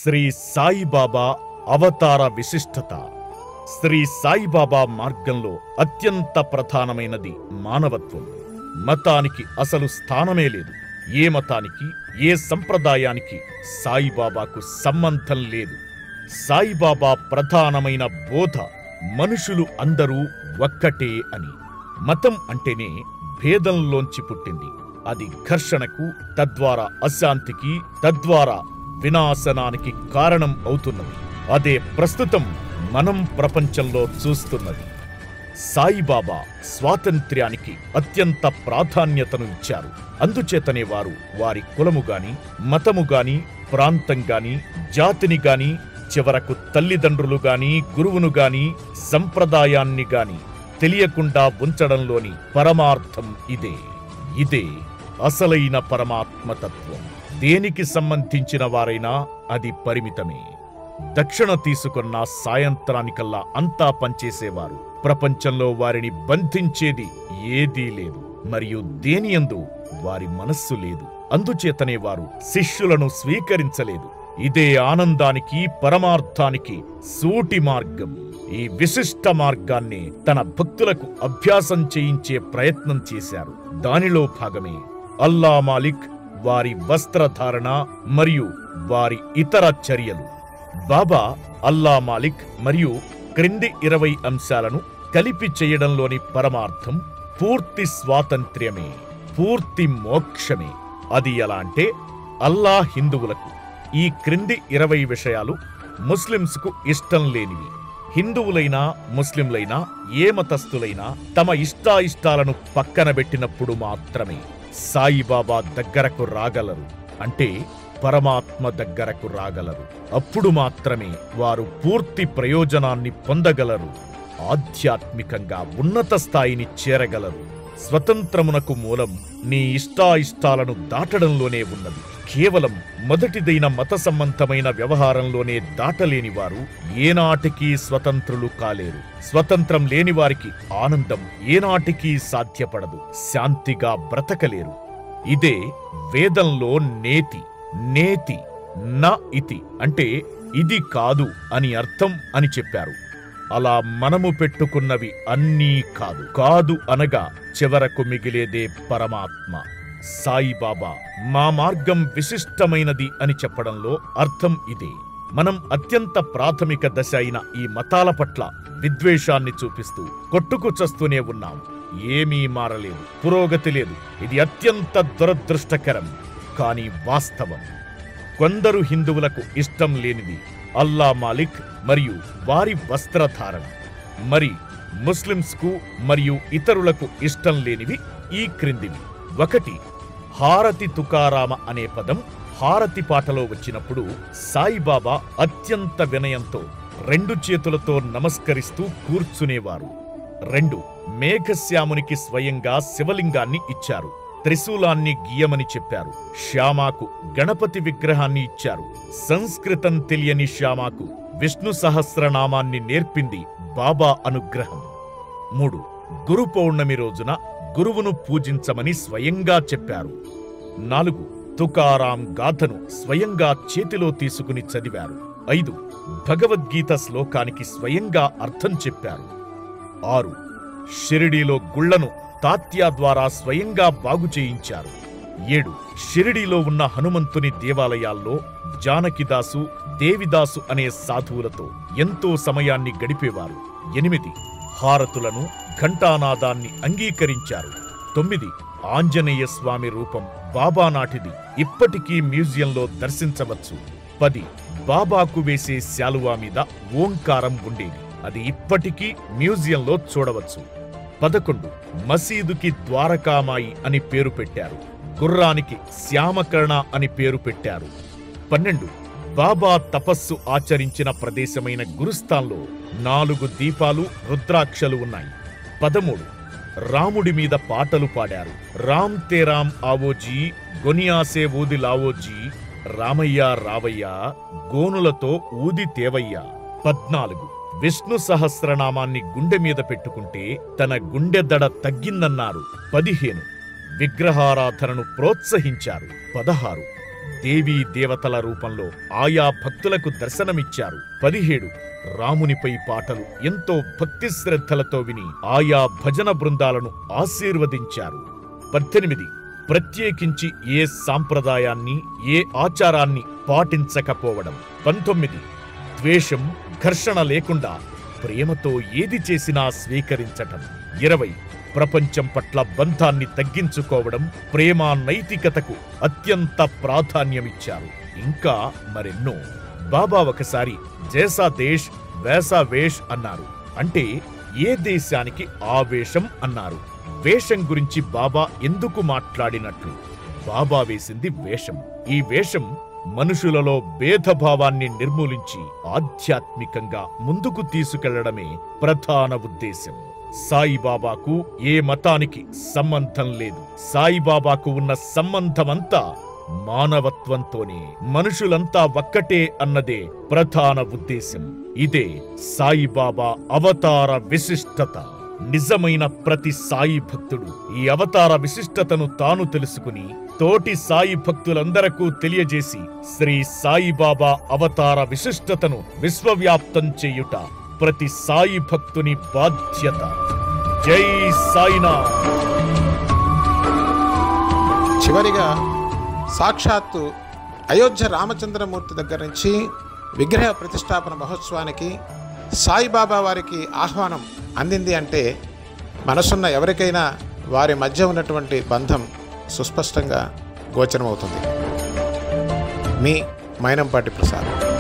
శ్రీ సాయిబాబా అవతార విశిష్టత. శ్రీ సాయిబాబా మార్గంలో అత్యంత ప్రధానమైనది మానవత్వం. మతానికి అసలు స్థానమే లేదు. ఏ మతానికి, ఏ సంప్రదాయానికి సాయిబాబాకు సంబంధం లేదు. సాయిబాబా ప్రధానమైన బోధ మనుషులు అందరూ ఒక్కటే అని. మతం అంటేనే భేదంలోంచి పుట్టింది. అది ఘర్షణకు, తద్వారా అశాంతికి, తద్వారా వినాశనానికి కారణం అవుతున్నది. అదే ప్రస్తుతం మనం ప్రపంచంలో చూస్తున్నది. సాయిబాబా స్వాతంత్ర్యానికి అత్యంత ప్రాధాన్యతను ఇచ్చారు. అందుచేతనే వారు వారి కులము గాని, మతము గాని, ప్రాంతం గాని, జాతిని గాని, చివరకు తల్లిదండ్రులు గాని, గురువును గాని, సంప్రదాయాన్ని గాని తెలియకుండా ఉంచడంలోని పరమార్థం ఇదే. ఇదే అసలైన పరమాత్మతత్వం. దేనికి సంబంధించిన వారైనా అది పరిమితమే. దక్షిణ తీసుకున్న సాయంత్రానికల్లా అంతా పనిచేసేవారు. ప్రపంచంలో వారిని బంధించేది ఏదీ లేదు, మరియు దేనియందు వారి మనస్సు లేదు. అందుచేతనే వారు శిష్యులను స్వీకరించలేదు. ఇదే ఆనందానికి, పరమార్థానికి సూటి మార్గం. ఈ విశిష్ట మార్గాన్ని తన భక్తులకు అభ్యాసం చేయించే ప్రయత్నం చేశారు. దానిలో భాగమే అల్లా మాలిక్, వారి వస్త్రధారణ మరియు వారి ఇతర చర్యలు. బాబా అల్లా మాలిక్ మరియు క్రింది 20 అంశాలను కలిపి చేయడంలోని పరమార్థం పూర్తి స్వాతంత్ర్యమే, పూర్తి మోక్షమే. అది ఎలా అంటే, అల్లా హిందువులకు ఈ క్రింది 20 విషయాలు ముస్లింస్కు ఇష్టం లేనివి. హిందువులైనా, ముస్లింలైనా, ఏ మతస్థులైనా తమ ఇష్టాయిష్టాలను పక్కనబెట్టినప్పుడు మాత్రమే సాయిబాబా దగ్గరకు రాగలరు. అంటే పరమాత్మ దగ్గరకు రాగలరు. అప్పుడు మాత్రమే వారు పూర్తి ప్రయోజనాన్ని పొందగలరు. ఆధ్యాత్మికంగా ఉన్నత స్థాయిని చేరగలరు. స్వతంత్రమునకు మూలం నీ ఇష్టాయిష్టాలను దాటడంలోనే ఉన్నది. కేవలం మొదటిదైన మత సంబంధమైన వ్యవహారంలోనే దాటలేని వారు ఏనాటికీ స్వతంత్రులు కాలేరు. స్వతంత్రం లేని వారికి ఆనందం ఏనాటికీ సాధ్యపడదు. శాంతిగా బ్రతకలేరు. ఇదే వేదంలో నేతి. నేతి న ఇతి అంటే ఇది కాదు అని అర్థం అని చెప్పారు. అలా మనము పెట్టుకున్నవి అన్నీ కాదు. కాదు అనగా చివరకు మిగిలేదే పరమాత్మ. సాయిబాబా మా మార్గం విశిష్టమైనది అని చెప్పడంలో అర్థం ఇదే. మనం అత్యంత ప్రాథమిక దశ అయిన ఈ మతాల పట్ల విద్వేషాన్ని చూపిస్తూ కొట్టుకు చస్తూనే ఉన్నాం. ఏమీ మారలేదు, పురోగతి లేదు. ఇది అత్యంత దురదృష్టకరం, కానీ వాస్తవం. కొందరు హిందువులకు ఇష్టం లేనిది అల్లా మాలిక్ మరియు వారి వస్త్రధారణ. మరి ముస్లింస్కు మరియు ఇతరులకు ఇష్టం లేనివి ఈ క్రిందివి. 1. హారతి తుకారామ అనే పదం హారతి పాటలో వచ్చినప్పుడు సాయిబాబా అత్యంత వినయంతో 2 చేతులతో నమస్కరిస్తూ కూర్చునేవారు. 2. మేఘశ్యామునికి స్వయంగా శివలింగాన్ని ఇచ్చారు. త్రిశూలాన్ని గీయమని చెప్పారు. శ్యామాకు గణపతి విగ్రహాన్ని ఇచ్చారు. సంస్కృతం తెలియని శ్యామాకు విష్ణు సహస్రనామాన్ని నేర్పింది బాబా అనుగ్రహం. 3. గురు పౌర్ణమి రోజున గురువును పూజించమని స్వయంగా చెప్పారు. 4. తుకారాం గాథను స్వయంగా చేతిలో తీసుకుని చదివారు. 5. భగవద్గీత శ్లోకానికి స్వయంగా అర్థం చెప్పారు. 6. షిరిడీలో గుళ్లను తాత్యా ద్వారా స్వయంగా బాగు చేయించారు. 7. షిరిడీలో ఉన్న హనుమంతుని దేవాలయాల్లో జానకిదాసు, దేవిదాసు అనే సాధువులతో ఎంతో సమయాన్ని గడిపేవారు. 8. హారతులను, ఘంటానాదాన్ని అంగీకరించారు. 9. ఆంజనేయ స్వామి రూపం బాబా నాటిది ఇప్పటికీ మ్యూజియంలో దర్శించవచ్చు. 10. బాబాకు వేసే శాలువా మీద ఓంకారం ఉండేది. అది ఇప్పటికీ మ్యూజియంలో చూడవచ్చు. 11. మసీదుకి ద్వారకామాయి అని పేరు పెట్టారు. గుర్రానికి శ్యామకర్ణ అని పేరు పెట్టారు. 12. బాబా తపస్సు ఆచరించిన ప్రదేశమైన గురుస్థాన్లో 4 దీపాలు, రుద్రాక్షలు ఉన్నాయి. 13. రాముడి మీద పాటలు పాడారు. రామ్ తేరామ్ ఆవోజీ, గొనియాసే ఊది లావోజీ, రామయ్య రావయ్య, గోనులతో ఊది తేవయ్య. 14. విష్ణు సహస్రనామాన్ని గుండె మీద పెట్టుకుంటే తన గుండె దడ తగ్గిందన్నారు. 15. విగ్రహారాధనను ప్రోత్సహించారు. 16. దేవీ దేవతల రూపంలో ఆయా భక్తులకు దర్శనమిచ్చారు. 17 రామునిపై పాటలు ఎంతో భక్తి శ్రద్ధలతో విని ఆయా భజన బృందాలను ఆశీర్వదించారు. 18 ప్రత్యేకించి ఏ సాంప్రదాయాన్ని, ఏ ఆచారాన్ని పాటించకపోవడం. 19 ద్వేషం, ఘర్షణ లేకుండా ప్రేమతో ఏది చేసినా స్వీకరించటం. 20 ప్రపంచం పట్ల బంధాన్ని తగ్గించుకోవడం, ప్రేమ నైతికతకు అత్యంత ప్రాధాన్యమిచ్చారు. ఇంకా మరెన్నో. బాబా ఒకసారి జైసా దేశ్ వైసా వేష్ అన్నారు. అంటే ఏ దేశానికి ఆ వేషం అన్నారు. వేషం గురించి బాబా ఎందుకు మాట్లాడినట్లు? బాబా వేసింది వేషం. ఈ వేషం మనుషులలో భేదభావాన్ని నిర్మూలించి ఆధ్యాత్మికంగా ముందుకు తీసుకెళ్లడమే ప్రధాన ఉద్దేశం. సాయిబాబాకు ఏ మతానికి సంబంధం లేదు. సాయిబాబాకు ఉన్న సంబంధమంతా మానవత్వంతోనే. మనుషులంతా ఒక్కటే అన్నదే ప్రధాన ఉద్దేశం. ఇదే సాయిబాబా అవతార విశిష్టత. నిజమైన ప్రతి సాయి భక్తుడు ఈ అవతార విశిష్టతను తాను తెలుసుకుని తోటి సాయి భక్తులందరకు తెలియజేసి శ్రీ సాయిబాబా అవతార విశిష్టతను విశ్వవ్యాప్తం చేయుట ప్రతి సాయి భక్తుని బాధ్యత. జై సాయినాథ్. చివరిగా సాక్షాత్తు అయోధ్య రామచంద్రమూర్తి దగ్గర నుంచి విగ్రహ ప్రతిష్టాపన మహోత్సవానికి సాయిబాబా వారికి ఆహ్వానం అందింది అంటే మనసున్న ఎవరికైనా వారి మధ్య ఉన్నటువంటి బంధం సుస్పష్టంగా గోచరమవుతుంది. మీ మైనంపాటి ప్రసాద్.